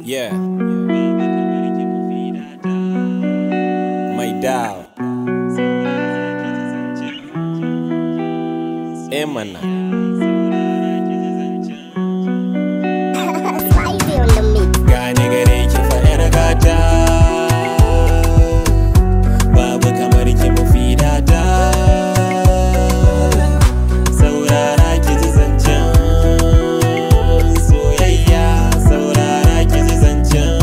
Yeah. My dog. Emana. Gane gare ki fa yar gata, babu kamar ki mufida ta. Saurara ki ji zancen soyayya, saurara ki ji zancen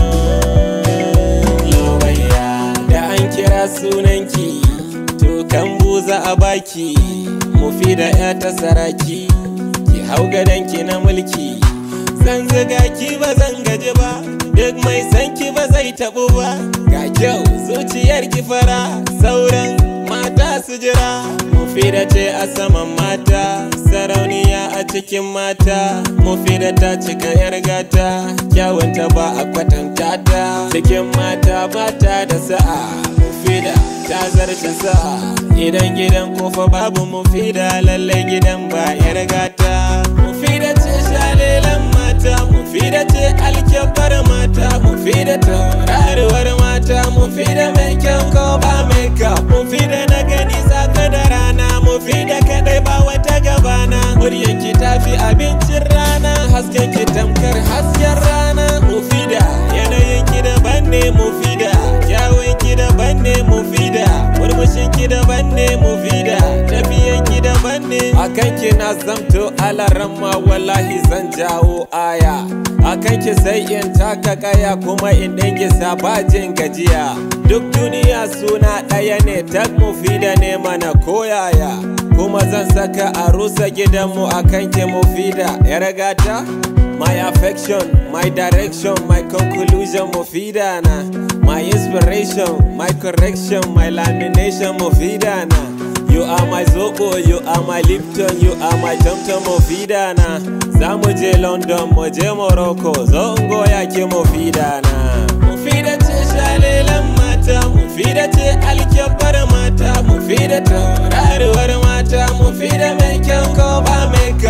lobayya. Da an kira sunanki to kan buza a baki, mufida ya ta saraki, ki hau gadonki na mulki. Zan zuga ki ba zan gaji ba, duk mai san ki ba zai tabu ba. Ga kyau zuciyar ki fara, sauran mata su jira. Mufida ce a saman mata, sarauniya a cikin mata. Mufida ta cika yar gata, kyawunta ba a kwatanta ta. Cikin mata bata da sa'a, Mufida ta zarce sa'a. Idan gidan kofa babu Mufida, lallai gidan ba yar gata. Mufida ce shalelan mata, Mufida ce alkyabar mata, Mufida tauraruwar mata, Mufida mai kyan ko ba mai kyau. Mufida na gani safe da rana, Mufida kadai ba wata gabana. Muryanki tafi abincin rana, haskenki tamkar hasken rana. Mufida yanayinki daban ne, Mufida kyawunki daban ne, Mufida murmushinki daban ne, Mufida tafiyanki daban ne. Akanki na zamto alaramma, wallahi zan jawo aya. Akanki sai in taka kaya, kuma in dingi sabajin gajiya. Duk duniya suna ɗaya ne, tak Mufida ne mana koyaya. Kuma zan saka a rusa gidanmu akanki Mufida yar gata. My affection, my direction, my conclusion, Mufida na. My inspiration, my correction, my lamination, Mufida na. You are my zobo, you are my Lipton, you are my Tom Mufida na. Za mu je London, mu je Morocco, zo in goya ki Mufida na. Mufida ce shalelan mata, Mufida ce alkyabar mata, Mufida tauraruwar mata, Mufida mai kyan ko ba mai